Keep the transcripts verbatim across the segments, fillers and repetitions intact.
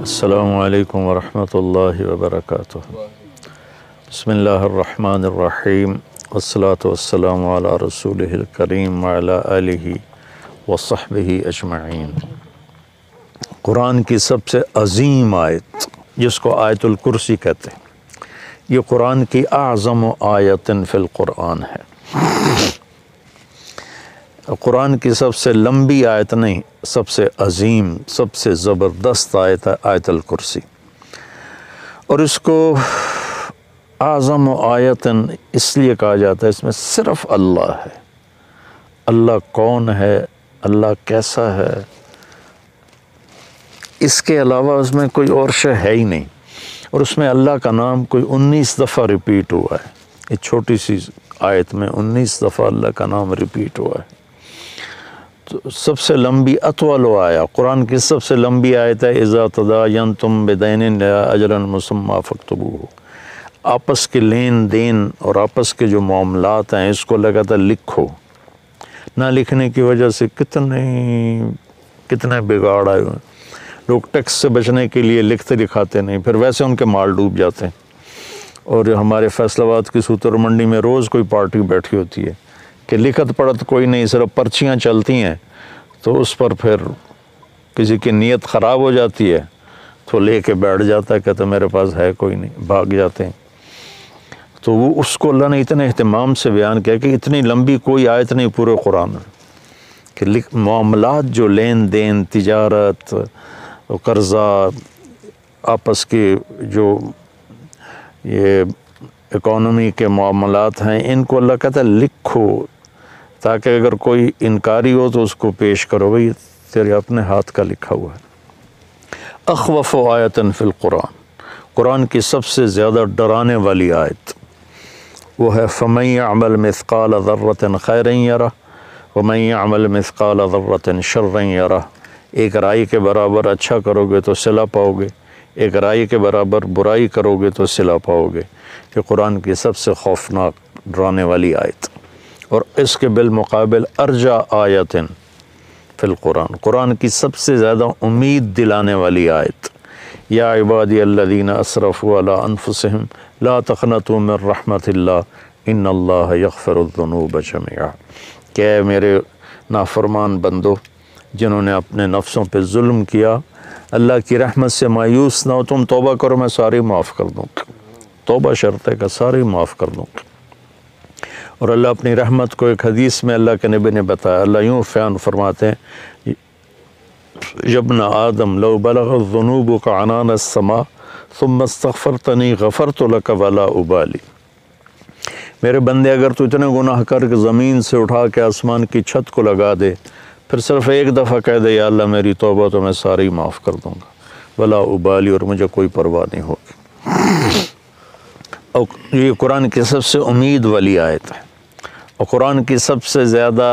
السلام علیکم ورحمۃ اللہ وبرکاتہ۔ بسم اللہ الرحمن الرحیم، والصلاة والسلام علی رسولہ الکریم وعلی آلہ وصحبہ اجمعین۔ قرآن کی سب سے عظیم آیت جس کو آیت الکرسی کہتے ہیں، یہ قرآن کی اعظم آیت فی القرآن ہے۔ قرآن کی سب سے لمبی آیت نہیں، سب سے عظیم، سب سے زبردست آیت ہے آیت الکرسی، اور اس کو اعظم آیت اس لیے کہا جاتا ہے، اس میں صرف اللہ ہے۔ اللہ کون ہے، اللہ کیسا ہے، اس کے علاوہ اس میں کوئی اور شے ہے ہی نہیں، اور اس میں اللہ کا نام کوئی انیس دفعہ ریپیٹ ہوا ہے۔ یہ چھوٹی سی آیت میں انیس دفعہ اللہ کا نام ریپیٹ ہوا ہے۔ تو سب سے لمبی اطول آیا، قرآن کی سب سے لمبی آیت ہے اذا تداینتم بدین الی اجل مسمی فاکتبوہ۔ آپس کے لین دین اور آپس کے جو معاملات ہیں اس کو اللہ کہتا ہے لکھو۔ نہ لکھنے کی وجہ سے کتنے کتنے بگاڑ آئے ہوئے ہیں۔ لوگ ٹیکس سے بچنے کے لیے لکھتے لکھاتے نہیں، پھر ویسے ان کے مال ڈوب جاتے ہیں۔ اور ہمارے فیصل آباد کی سوتر منڈی میں روز کوئی پارٹی بیٹھی ہوتی ہے کہ لکھت پڑھت کوئی نہیں، صرف پرچیاں چلتی ہیں، تو اس پر پھر کسی کی نیت خراب ہو جاتی ہے تو لے کے بیٹھ جاتا ہے، کہتا میرے پاس ہے کوئی نہیں، بھاگ جاتے ہیں۔ تو وہ اس کو اللہ نے اتنے اہتمام سے بیان کیا کہ اتنی لمبی کوئی آیت نہیں پورے قرآن میں کہ معاملات جو لین دین، تجارت، قرضہ، آپس کے جو یہ اکانومی کے معاملات ہیں، ان کو اللہ کہتا ہے لکھو، تاکہ اگر کوئی انکاری ہو تو اس کو پیش کرو، بھئی تیرے اپنے ہاتھ کا لکھا ہوا ہے۔ اخوف آیت فی القرآن، قرآن کی سب سے زیادہ ڈرانے والی آیت وہ ہے فَمَن يَعْمَلْ مِثْقَالَ ذَرَّةٍ خَيْرًا يَرَهُ وَمَن يَعْمَلْ مِثْقَالَ ذَرَّةٍ شَرًّا يَرَهُ۔ ایک رائی کے برابر اچھا کرو گے تو صلہ پاؤ گے، ایک رائی کے برابر برائی کرو گے تو صلہ پاؤ گے۔ کہ قرآن کی سب سے خوفناک ڈرانے والی آیت، اور اس کے بالمقابل ارجا آیت فی القرآن، قرآن کی سب سے زیادہ امید دلانے والی آیت، یا عبادی الذین اسرفوا علی انفسہم لا تقنطوا من رحمت اللہ ان اللہ یغفر الذنوب جميعا۔ کہ اے میرے نافرمان بندو جنہوں نے اپنے نفسوں پہ ظلم کیا، اللہ کی رحمت سے مایوس نہ ہو، تم توبہ کرو میں ساری معاف کر دوں گا۔ توبہ شرط ہے کہ ساری معاف کر دوں گا۔ اور اللہ اپنی رحمت کو ایک حدیث میں اللہ کے نبی نے بتایا، اللہ یوں بیان فرماتے ہیں یبن آدم لو بلغت ذنوبک عنان السماء ثم استغفرتنی غفرت لک ولا ابالی۔ میرے بندے اگر تو اتنے گناہ کر کے زمین سے اٹھا کے آسمان کی چھت کو لگا دے، پھر صرف ایک دفعہ کہہ دے یا اللہ میری توبہ، تو میں ساری معاف کر دوں گا، ولا ابالی، اور مجھے کوئی پرواہ نہیں ہوگی۔ اور یہ قرآن کی سب سے امید والی آیت ہے، اور قرآن کی سب سے زیادہ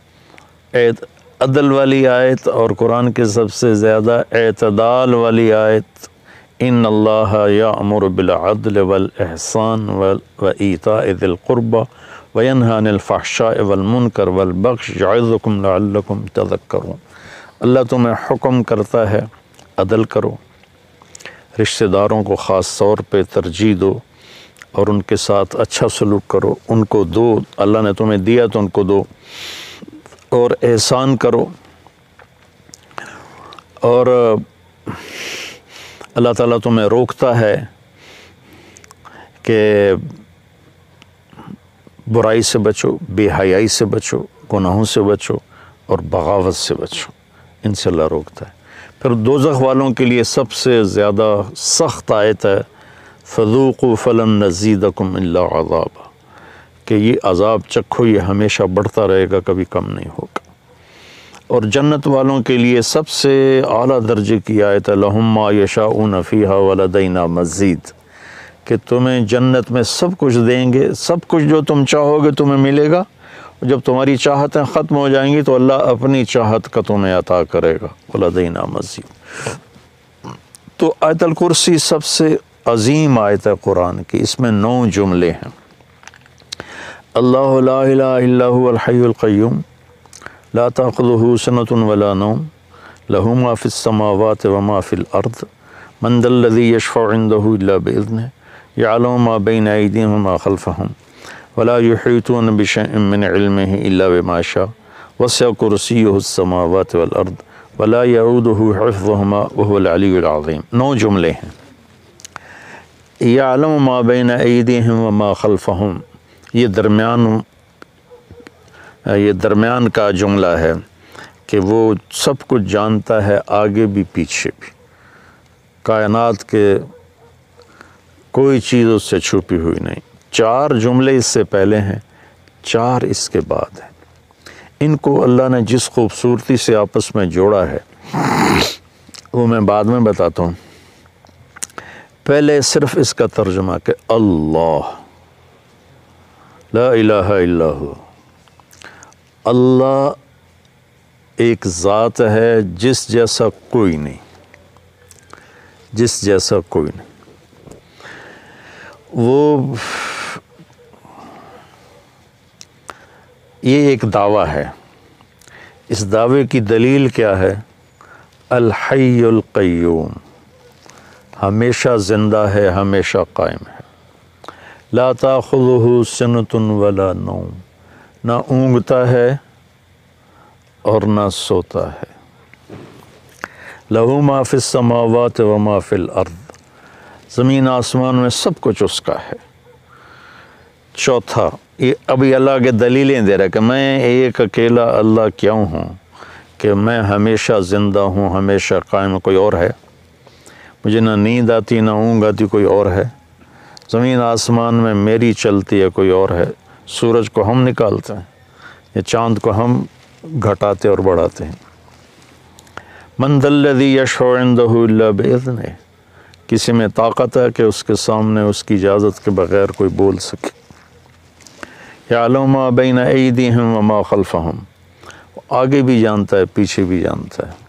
عدل والی آیت، اور قرآن کی سب سے زیادہ اعتدال والی آیت، ان اللہ یأمر بالعدل والاحسان وایتاء ذی القربى وینہی عن الفحشاء والمنکر والبغی یعظکم لعلکم تذکرون۔ اللہ تمہیں حکم کرتا ہے عدل کرو، رشتہ داروں کو خاص طور پہ ترجیح دو، اور ان کے ساتھ اچھا سلوک کرو، ان کو دو، اللہ نے تمہیں دیا تو ان کو دو، اور احسان کرو۔ اور اللہ تعالیٰ تمہیں روکتا ہے کہ برائی سے بچو، بے حیائی سے بچو، گناہوں سے بچو، اور بغاوت سے بچو، ان سے اللہ روکتا ہے۔ پھر دوزخ والوں کے لیے سب سے زیادہ سخت آیت ہے فذوقوا فلن نزیدکم الا عذابا، کہ یہ عذاب چکھو، یہ ہمیشہ بڑھتا رہے گا، کبھی کم نہیں ہوگا۔ اور جنت والوں کے لیے سب سے اعلیٰ درجے کی آیت ہے لہم ما یشاؤون فیہا ولدینا مزید، کہ تمہیں جنت میں سب کچھ دیں گے، سب کچھ جو تم چاہو گے تمہیں ملے گا، اور جب تمہاری چاہتیں ختم ہو جائیں گی تو اللہ اپنی چاہت کا تمہیں عطا کرے گا، ولدینا مزید۔ تو آیت الکرسی سب سے عظیم آیت ہے قرآن کی، اس میں نو جملے ہیں۔ اللہ لا الہ الا هو الحی القیوم لا تأخذہ سنة ولا نوم لہ ما فی السماوات وما فی الارض من ذا الذی یشفع عندہ الا بإذنہ یعلم ما بین ایدیہم وما خلفہم ولا یحیطون بشیء من علمہ الا بما شاء وسع کرسیہ السماوات والارض ولا یعودہ حفظہما وہو العلی العظیم۔ نو جملے ہیں۔ یعلم ما بین ایدیہم وما خلفہم، یہ درمیان یہ درمیان کا جملہ ہے کہ وہ سب کچھ جانتا ہے، آگے بھی پیچھے بھی، کائنات کے کوئی چیز اس سے چھپی ہوئی نہیں۔ چار جملے اس سے پہلے ہیں، چار اس کے بعد ہیں۔ ان کو اللہ نے جس خوبصورتی سے آپس میں جوڑا ہے وہ میں بعد میں بتاتا ہوں۔ پہلے صرف اس کا ترجمہ کہ اللہ لا الہ الا ہو، اللہ ایک ذات ہے جس جیسا کوئی نہیں، جس جیسا کوئی نہیں۔ وہ یہ ایک دعویٰ ہے، اس دعوے کی دلیل کیا ہے؟ الحی القیوم، ہمیشہ زندہ ہے، ہمیشہ قائم ہے۔ لا تاخذہ سنۃ ولا نوم، نہ اونگتا ہے اور نہ سوتا ہے۔ لہ ما فی السماوات وما فی الارض، زمین آسمان میں سب کچھ اس کا ہے۔ چوتھا، یہ ابھی اللہ کے دلیلیں دے رہا ہے کہ میں ایک اکیلا اللہ کیوں ہوں کہ میں ہمیشہ زندہ ہوں، ہمیشہ قائم۔ کوئی اور ہے؟ مجھے نہ نیند آتی نہ اونگ آتی، کوئی اور ہے؟ زمین آسمان میں میری چلتی ہے، کوئی اور ہے؟ سورج کو ہم نکالتے ہیں یا چاند کو ہم گھٹاتے اور بڑھاتے ہیں؟ من ذا الذی یشفع عندہ الا بإذنہ، کسی میں طاقت ہے کہ اس کے سامنے اس کی اجازت کے بغیر کوئی بول سکے؟ یعلم ما بین ایدیہم وما خلفہم، آگے بھی جانتا ہے، پیچھے بھی جانتا ہے۔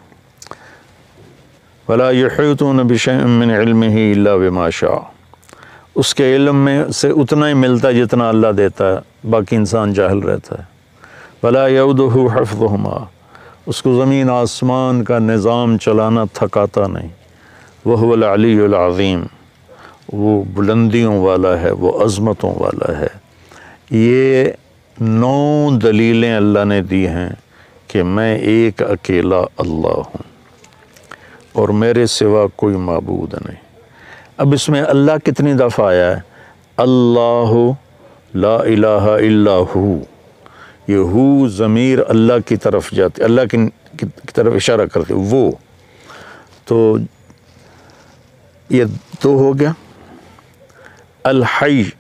ولا یحیطون بشیء من علمہ الا بما شاء، اس کے علم میں سے اتنا ہی ملتا ہے جتنا اللہ دیتا ہے، باقی انسان جاہل رہتا ہے۔ ولا یعودہ حفظہما، اس کو زمین آسمان کا نظام چلانا تھکاتا نہیں۔ وہو العلی العظیم، وہ بلندیوں والا ہے، وہ عظمتوں والا ہے۔ یہ نو دلیلیں اللہ نے دی ہیں کہ میں ایک اکیلا اللہ ہوں اور میرے سوا کوئی معبود نہیں۔ اب اس میں اللہ کتنی دفعہ آیا ہے؟ اللہ لا الہ الا ہو، یہ ہو ضمیر اللہ کی طرف جاتی، اللہ کی کی طرف اشارہ کرتے، وہ تو یہ دو ہو گیا۔ الحی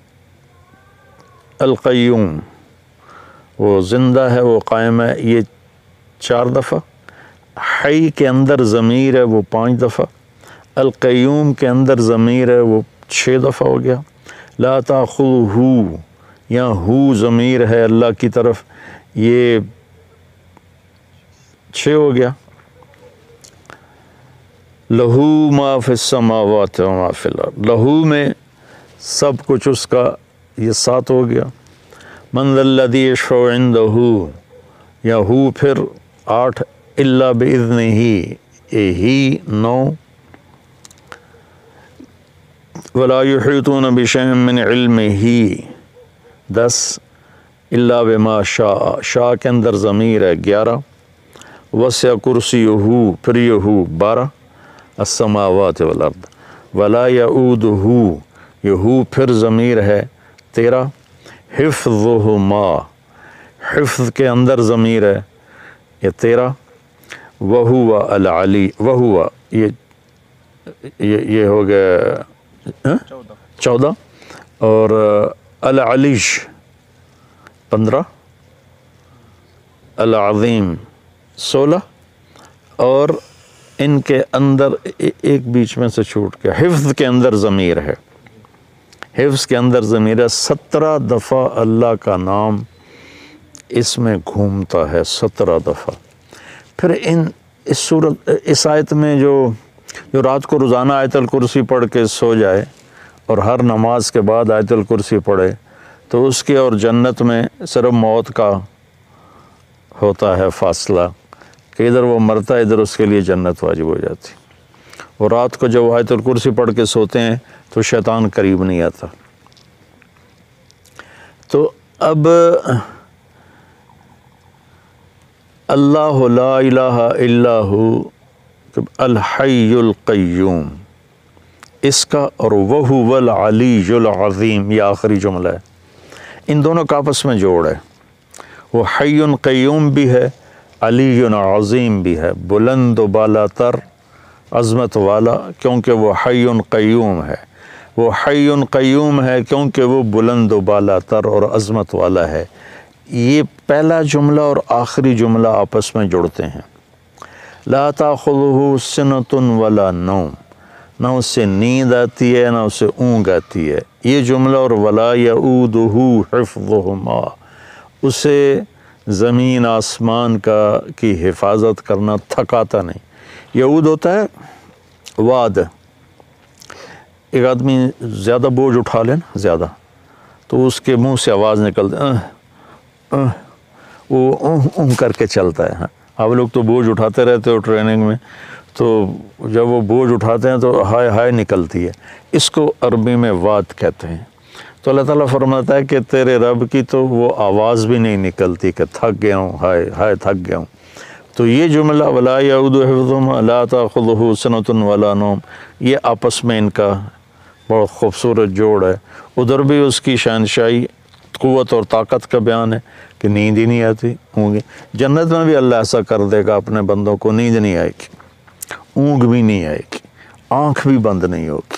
القیوم، وہ زندہ ہے، وہ قائم ہے، یہ چار دفعہ۔ حی کے اندر ضمیر ہے، وہ پانچ دفعہ۔ القیوم کے اندر ضمیر ہے، وہ چھ دفعہ ہو گیا۔ لا تاخذہ، یہاں ہو ضمیر ہے اللہ کی طرف، یہ چھ ہو گیا۔ لہو ما فی السماوات وما فی الارض، لہو میں سب کچھ اس کا، یہ سات ہو گیا۔ من ذا الذی یشفع عندہ، یا ہو پھر آٹھ، الا باذنہ، اے ہی نو۔ ولا یحیطون بشیء من علمہ، دس، الا بما شاء، شاء کے اندر ضمیر ہے، گیارہ۔ وسع کرسیہ، پھر یہ ہو، بارہ۔ السماوات والارض، ولا یعودہ، یہ ہو پھر ضمیر ہے، تیرہ۔ حفظہما، حفظ کے اندر ضمیر ہے، یہ تیرہ۔ وہو العلی، وہو یہ یہ ہو گیا چودہ، اور العلیش پندرہ، العظیم سولہ، اور ان کے اندر ایک بیچ میں سے چھوٹ گیا، حفظ کے اندر ضمیر ہے، حفظ کے اندر ضمیر ہے۔ سترہ دفعہ اللہ کا نام اس میں گھومتا ہے، سترہ دفعہ۔ پھر ان اس صورت اس آیت میں جو جو رات کو روزانہ آیت الکرسی پڑھ کے سو جائے اور ہر نماز کے بعد آیت الکرسی پڑھے تو اس کے اور جنت میں صرف موت کا ہوتا ہے فاصلہ، کہ ادھر وہ مرتا ہے، ادھر اس کے لیے جنت واجب ہو جاتی۔ اور رات کو جب آیت الکرسی پڑھ کے سوتے ہیں تو شیطان قریب نہیں آتا۔ تو اب اللہ لا الہ الا ہو الحی القیوم، اس کا اور وہو العلی العظیم، یہ آخری جملہ ہے، ان دونوں کا آپس میں جوڑ ہے۔ وہ حی قیوم بھی ہے، علی عظیم بھی ہے، بلند و بالا تر، عظمت والا، کیونکہ وہ حی قیوم ہے۔ وہ حی قیوم ہے کیونکہ وہ بلند و بالا تر اور عظمت والا ہے۔ یہ پہلا جملہ اور آخری جملہ آپس میں جڑتے ہیں۔ لا تاخذہ سنۃ ولا نوم، نہ اس سے نیند آتی ہے نہ اسے اونگ آتی ہے۔ یہ جملہ اور ولا یؤودہ حفظہما، اسے زمین آسمان کا کی حفاظت کرنا تھکاتا نہیں۔ یعود ہوتا ہے واد، ایک آدمی زیادہ بوجھ اٹھا لے نا زیادہ تو اس کے منہ سے آواز نکلتی ہے، وہ اون اون کر کے چلتا ہے۔ آپ لوگ تو بوجھ اٹھاتے رہتے ہو ٹریننگ میں، تو جب وہ بوجھ اٹھاتے ہیں تو ہائے ہائے نکلتی ہے، اس کو عربی میں واد کہتے ہیں۔ تو اللہ تعالیٰ فرماتا ہے کہ تیرے رب کی تو وہ آواز بھی نہیں نکلتی کہ تھک گیا ہوں، ہائے ہائے تھک گیا ہوں۔ تو یہ جملہ ولا یعودہ حفظہما لا تاخذہ سنۃ ولا نوم، یہ آپس میں ان کا بہت خوبصورت جوڑ ہے۔ ادھر بھی اس کی شہنشاہی، قوت اور طاقت کا بیان ہے کہ نیند ہی نہیں آتی ہوں گی۔ جنت میں بھی اللہ ایسا کر دے گا اپنے بندوں کو، نیند نہیں آئے گی، اونگ بھی نہیں آئے گی، آنکھ بھی بند نہیں ہوگی۔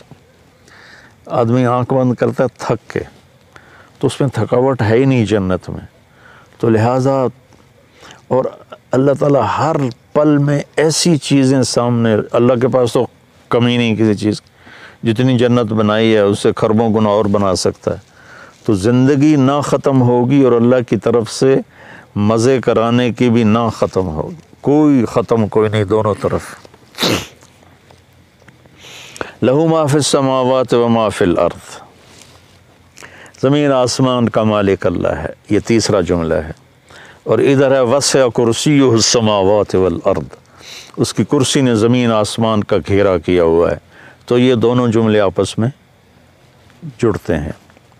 آدمی آنکھ بند کرتا ہے تھک کے، تو اس میں تھکاوٹ ہے ہی نہیں جنت میں۔ تو لہٰذا اور اللہ تعالیٰ ہر پل میں ایسی چیزیں سامنے، اللہ کے پاس تو کمی نہیں کسی چیز، جتنی جنت بنائی ہے اس سے خربوں گنا اور بنا سکتا ہے۔ تو زندگی نہ ختم ہوگی اور اللہ کی طرف سے مزے کرانے کی بھی نہ ختم ہوگی، کوئی ختم کوئی نہیں، دونوں طرف۔ لہو ما فی السماوات و ما فی الارض، زمین آسمان کا مالک اللہ ہے، یہ تیسرا جملہ ہے۔ اور ادھر ہے وسع کرسیہ السماوات والارض، اس کی کرسی نے زمین آسمان کا گھیرا کیا ہوا ہے۔ تو یہ دونوں جملے آپس میں جڑتے ہیں۔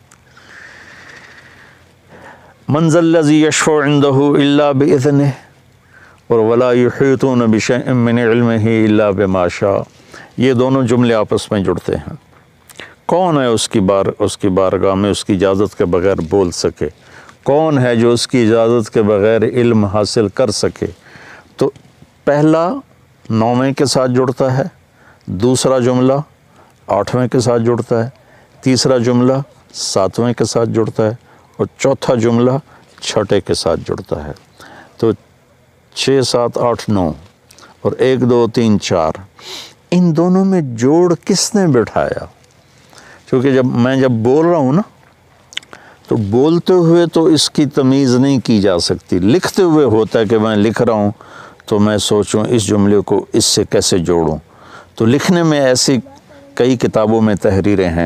من ذا الذی یشفع عندہ الا باذنہ اور ولا یحیطون بشیء من علمہ الا بما شاء، یہ دونوں جملے آپس میں جڑتے ہیں۔ کون ہے اس کی بار اس کی بارگاہ میں اس کی اجازت کے بغیر بول سکے؟ کون ہے جو اس کی اجازت کے بغیر علم حاصل کر سکے؟ تو پہلا نویں کے ساتھ جڑتا ہے، دوسرا جملہ آٹھویں کے ساتھ جڑتا ہے، تیسرا جملہ ساتویں کے ساتھ جڑتا ہے، اور چوتھا جملہ چھٹے کے ساتھ جڑتا ہے۔ تو چھ سات آٹھ نو اور ایک دو تین چار، ان دونوں میں جوڑ کس نے بٹھایا؟ کیونکہ جب میں جب بول رہا ہوں نا تو بولتے ہوئے تو اس کی تمیز نہیں کی جا سکتی، لکھتے ہوئے ہوتا ہے کہ میں لکھ رہا ہوں تو میں سوچوں اس جملے کو اس سے کیسے جوڑوں۔ تو لکھنے میں ایسی کئی کتابوں میں تحریریں ہیں،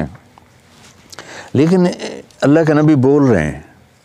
لیکن اللہ کے نبی بول رہے ہیں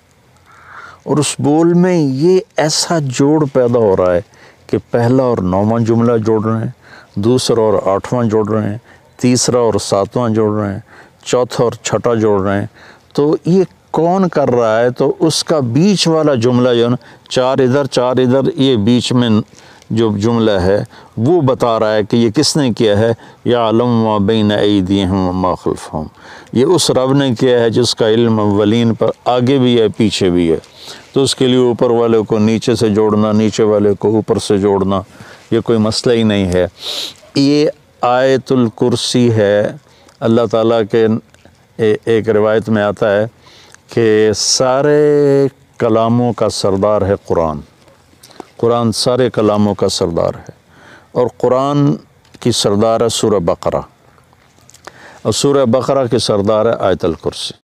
اور اس بول میں یہ ایسا جوڑ پیدا ہو رہا ہے کہ پہلا اور نوواں جملہ جوڑ رہے ہیں، دوسرا اور آٹھواں جوڑ رہے ہیں، تیسرا اور ساتواں جوڑ رہے ہیں، چوتھا اور چھٹا جوڑ رہے ہیں۔ تو یہ کون کر رہا ہے؟ تو اس کا بیچ والا جملہ جو ہے نا، چار ادھر چار ادھر، یہ بیچ میں جو جملہ ہے وہ بتا رہا ہے کہ یہ کس نے کیا ہے۔ یعلم ما بین ایدیہم وما خلفہم، یہ اس رب نے کیا ہے جس کا علم اولین پر آگے بھی ہے پیچھے بھی ہے۔ تو اس کے لیے اوپر والے کو نیچے سے جوڑنا، نیچے والے کو اوپر سے جوڑنا، یہ کوئی مسئلہ ہی نہیں ہے۔ یہ آیت الکرسی ہے، اللہ تعالیٰ کے ایک روایت میں آتا ہے کہ سارے کلاموں کا سردار ہے قرآن، قرآن سارے کلاموں کا سردار ہے، اور قرآن کی سردار ہے سورہ بقرہ، اور سورہ بقرہ کی سردار ہے آیت الکرسی۔